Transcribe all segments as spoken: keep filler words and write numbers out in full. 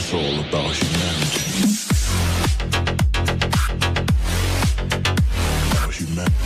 It's all about humanity. About humanity.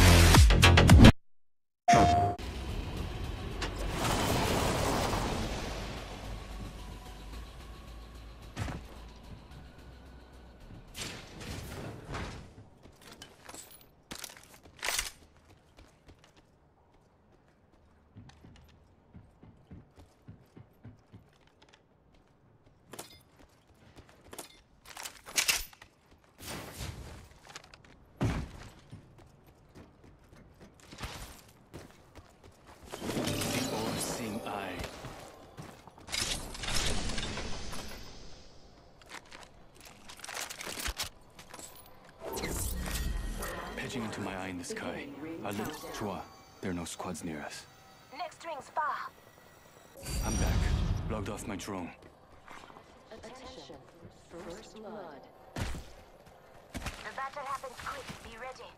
Edging into my eye in the sky. I look. Chua. There are no squads near us. Next ring's far. I'm back. Logged off my drone. Attention. First blood. The battle happens quick. Be ready.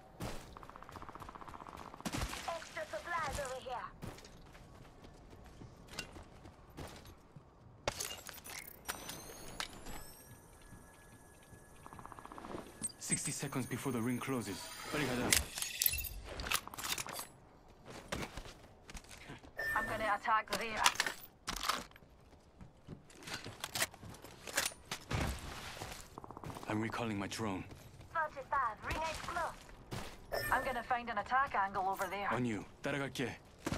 Extra supplies over here. Sixty seconds before the ring closes. 빨리 가자. I'm gonna attack there. I'm recalling my drone. thirty-five. Ring is close. I'm gonna find an attack angle over there. On you. 따라갈게.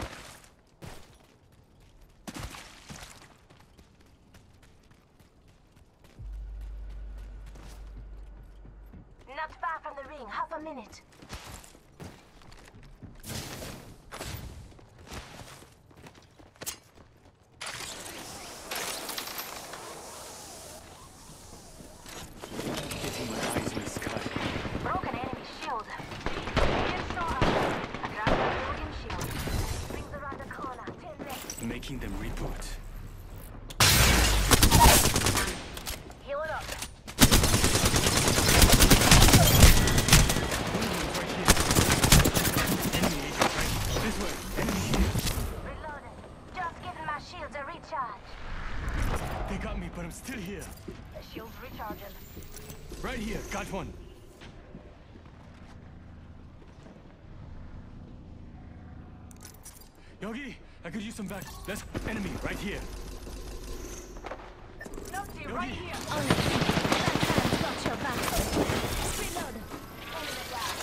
Not far from the ring. Half a minute. Getting my eyes in the sky. Broken enemy shield. Get shot. I grabbed that broken shield. Rings around the corner. Ten left. Making them reboot. Heal it up. This way. Enemy here. Reloading. Just giving my shields a recharge. They got me, but I'm still here. The shield's recharging. Right here. Got one. Yogi, I could use some back. Let's enemy right here. Noxie, right here. On the feet. Bloodhound got your back. Reload. Enemy down.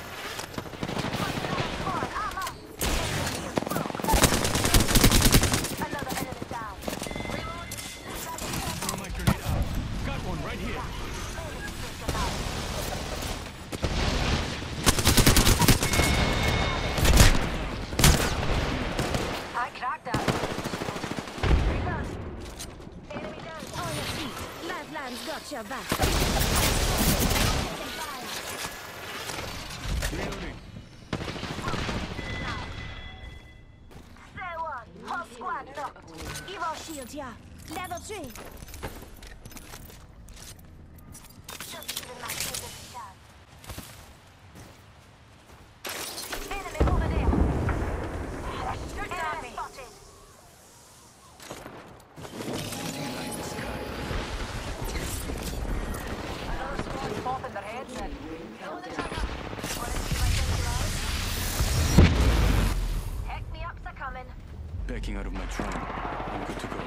Come on, armor. Another enemy down. Reload. Throw my grenade out. Got one right here. I cracked that. Reload. Enemy down. On your feet. Bloodhound got your back. Reloading. Stay one. Whole squad knocked. Evo shield, yeah. Level three. Just giving my shield a shot. Enemy over there. Shoot enemy spotted. Getting an eye in the sky. Another squad popping their heads in. Heck me up's a coming. Backing out of my drone. I'm good to go.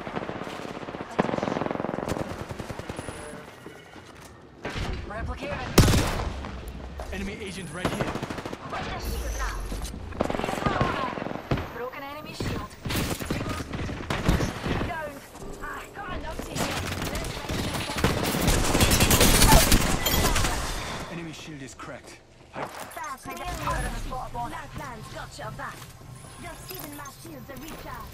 Replicating. Enemy agent right here. Where's the shield now? Broken enemy shield. Down. Ah, come on, Noxie. Enemy shield is cracked. I Fast, I get out of the spot on it. Bloodhound got your back. Just giving my shields a recharge.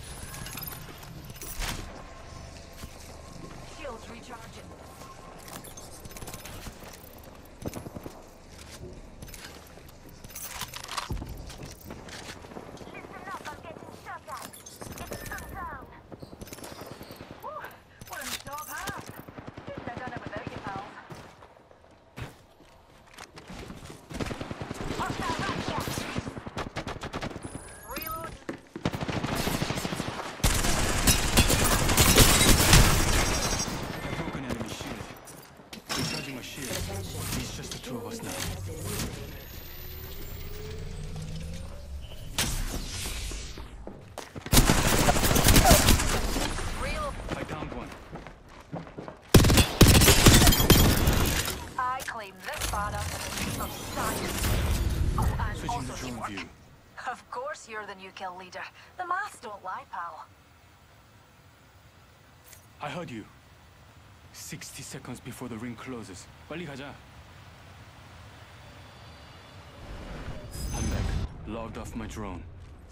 Shields recharging. Listen up, I'm getting shot at. It's come down. Whew, what a stop, huh? Couldn't have done it without you, pals. Hostile right here. Reload. I've broken kill leader. The maths don't lie, pal. I heard you. sixty seconds before the ring closes. 빨리 가자. I'm back. Logged off my drone.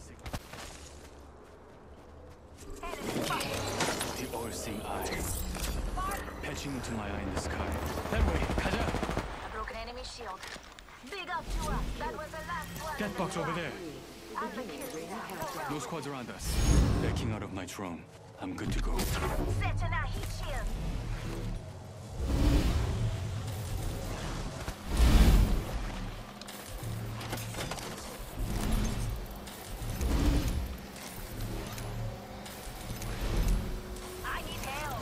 The all-seeing eye. Patching into my eye in the sky. That way, 가자. A broken enemy shield. Big up to us. That was the last one. That box over there. I'm the kill leader. No squads around us. Backing out of my drone. I'm good to go. Setting our heat shield. I need help.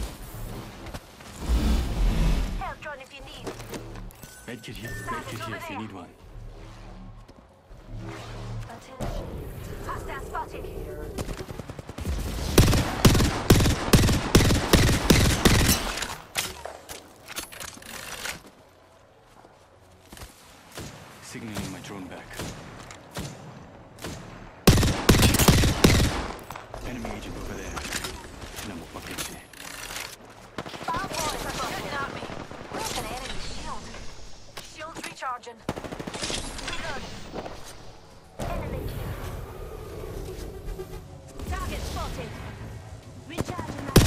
Help drone if you need. Medkit here. Medkit here if you need one. Attention. Hostile spotted. Signaling my drone back. Enemy agent over there. 나 못 받겠지. Bomb boys are shooting at me. Where's an enemy shield? Shield's recharging. Reloading. Enemy kill. Target spotted. Recharging my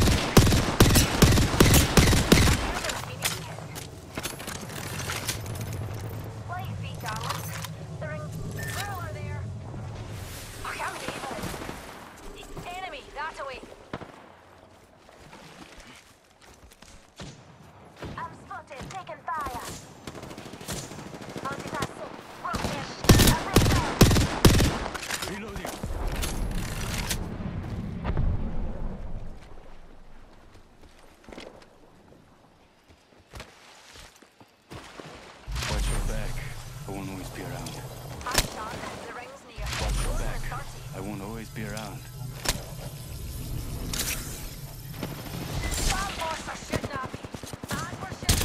Light feet, darlings. They're in ruler there. I can't believe it. Enemy, that away. I'm spotted, taking fire. Multitasking. Rocket. I'm ready. Reloading. Watch your back. I won't always be around. I'm done. The ring's near. Watch your Closer back. than thirty. I won't always be around. Bomb boys are shooting at me. And we're shooting.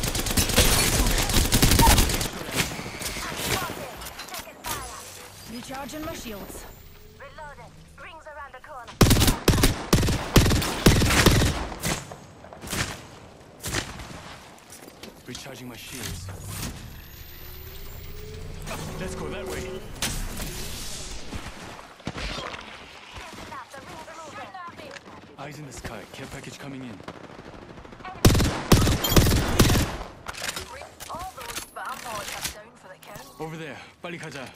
I'm spotted. Taking fire. recharging my shields. Reloaded. Rings around the corner. Recharging my shields. Let's go that way. Listen up. The rings are moving. Shooting at me. Eyes in the sky. Care package coming in. All those bomb boys are down for the count. Over there. 빨리 가자.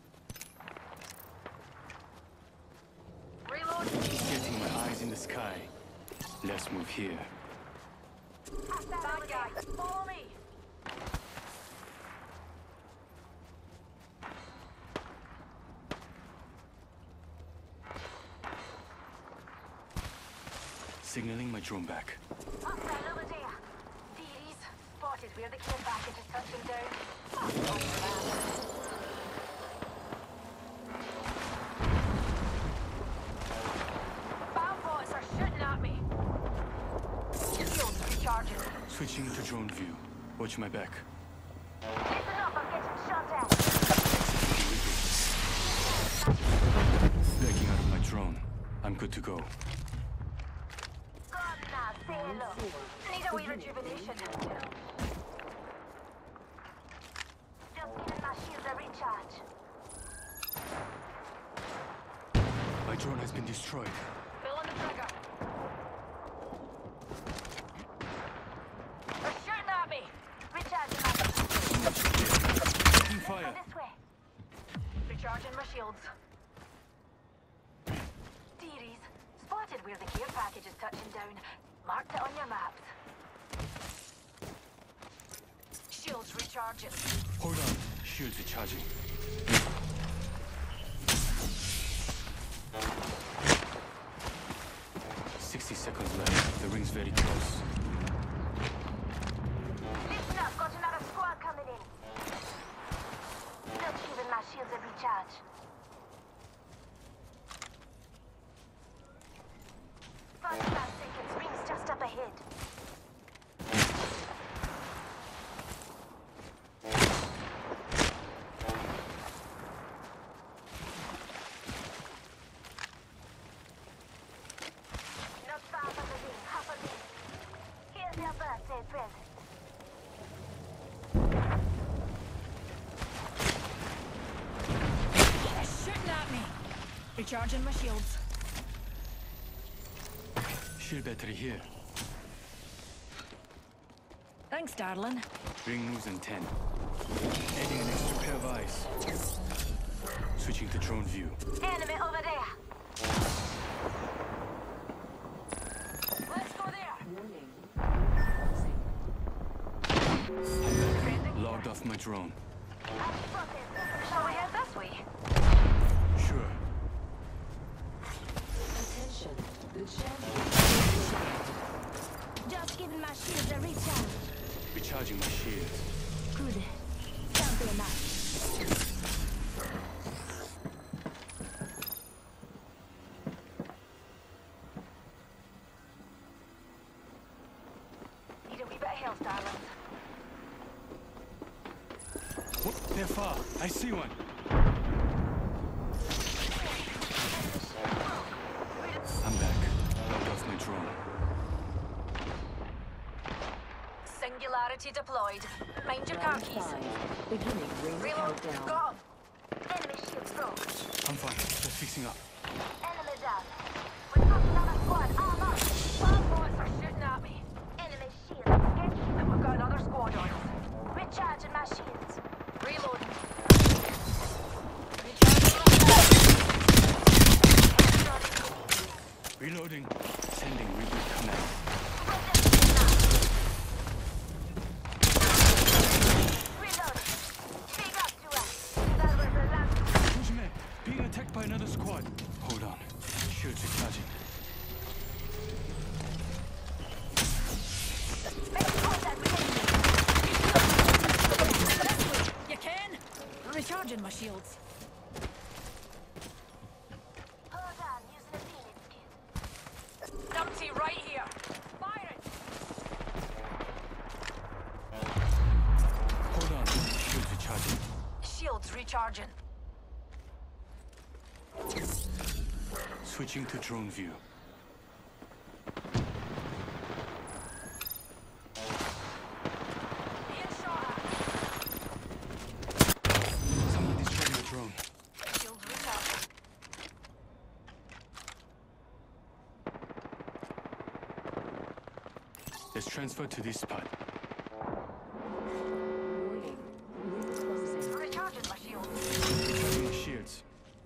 Reload. Getting my eyes in the sky. Let's move here. Bad guy. Follow me. Signaling my drone back. Hostile over there. Theories. Spotted where the care package is touching down. Bomb boys are shooting at me. Shields recharging. Switching to drone view. Watch my back. Listen up, I'm getting shot at. Backing out of my drone. I'm good to go. God, nah, say hello. Need a wee rejuvenation. Just giving my shield a recharge. My drone has been destroyed. Pulling the trigger. They're shooting at me. Recharging my Taking fire. this way. Recharging my shields. Dearies, spotted where the care package is touching down. Marked it on your maps. Shields recharging. Hold on. Shields recharging. Sixty seconds left. The ring's very close. Listen up, got another squad coming in. Still giving my shields a recharge. forty-five seconds, rings just up ahead. Recharging my shields. Shield battery here. Thanks, darling. Ring moves in ten. Adding an extra pair of eyes. Switching to drone view. Enemy over there. Let's go there. I'm back. Logged off my drone. Shall we head this way? Sure. Attention, the champion. Just giving my shields a recharge. Recharging my shield. Good. Can't be enough. Need a wee bit of health, darling. What? They're far. I see one. I'm back. Logged off my drone. Singularity deployed. Mind your car keys. Five. Beginning ring Reload. countdown. Got 'em. Enemy shields broke. I'm fine. Just fixing up. Enemy down. We've got another squad. Arm up. Bomb bullets are shooting at me. Enemy shields. Get you, and we've got another squad on us. Recharging my shields. Reloading. Reloading. Sending reboot command. Push me. Being attacked by another squad. Hold on. Shields recharging. You can. Recharging my shields. Hold on, using a Phoenix kit. Dumpty right here. Fire it. Hold on. Shields recharging. Shields recharging. Switching to drone view. Being shot at. Someone destroyed my drone. Shields recharging. Let's transfer to this spot. Warning. Ring closing. Recharging my shields. Recharging my shields.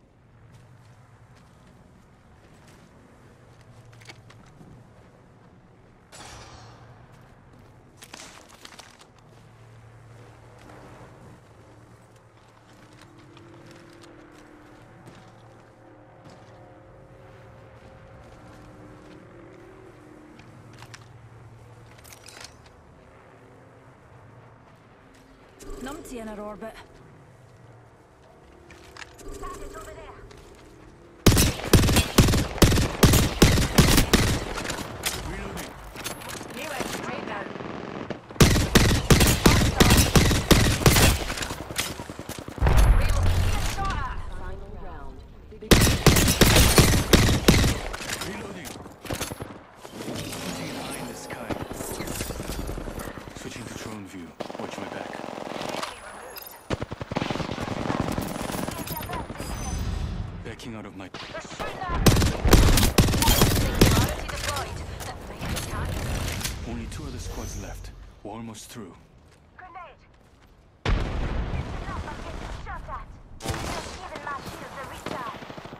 Numpty in our orbit. Target's over there. Reloading. He went straight down. Reload. Being shot at. Final round. Reloading. Putting an eye in the sky. Switching to drone view. Watch my back. Backing out of my... They're shooting at me. Singularity deployed. That major target. Only two other squads left. We're almost through. Grenade. It's enough. I'm getting shot at. Just giving my shields a recharge.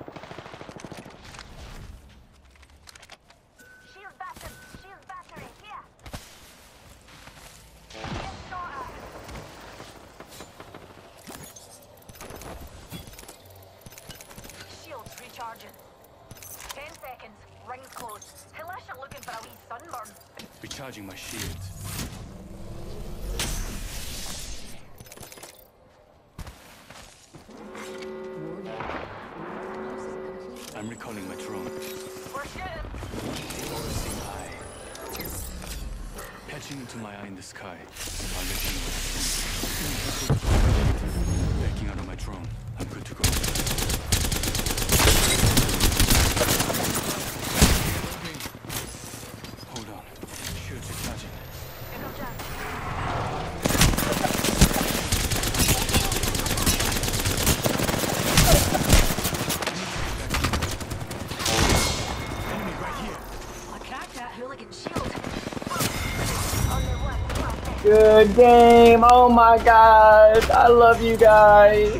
Shield battery. Shield battery. Here. Get shot at. Shields recharging. Ten seconds. Rings closed. Unless you're looking for a wee sunburn. Recharging my shields. I'm recalling my drone. We're shooting. Focusing eye. Patching into my eye in the sky. I'll let you know. Backing out of my drone. I'm good to go. Hold on. Shields recharging. Here goes Jack. Back to Good game. Oh my god. I love you guys.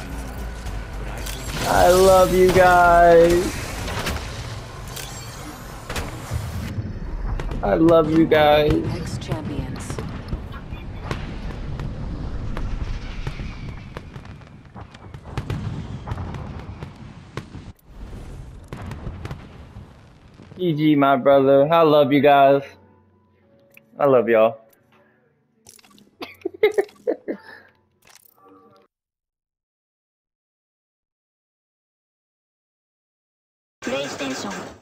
I love you guys. I love you guys. Apex champions. G G, my brother. I love you guys. I love y'all. PlayStation